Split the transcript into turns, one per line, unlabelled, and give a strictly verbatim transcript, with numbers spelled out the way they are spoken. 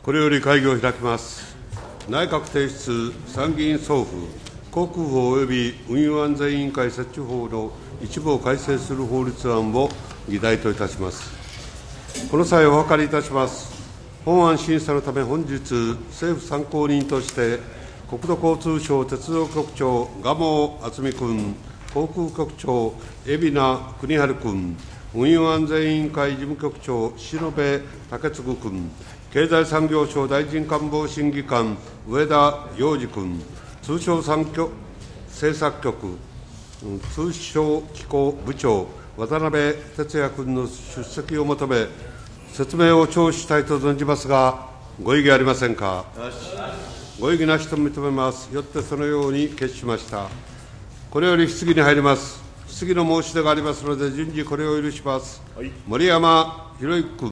これより会議を開きます。内閣提出参議院送付航空法及び運輸安全委員会設置法の一部を改正する法律案を議題といたします。この際お諮りいたします。本案審査のため本日、政府参考人として、国土交通省鉄道局長、蒲生渥美君、航空局長、海老名邦治君、運輸安全委員会事務局長、篠部武嗣君、経済産業省大臣官房審議官、上田洋二君、通商産業政策局、通商機構部長、渡辺哲也君の出席を求め、説明を聴取したいと存じますが、ご異議ありませんか。ご異議なしと認めます。よってそのように決しました。これより質疑に入ります。質疑の申し出がありますので、順次これを許します。はい、森山裕之君。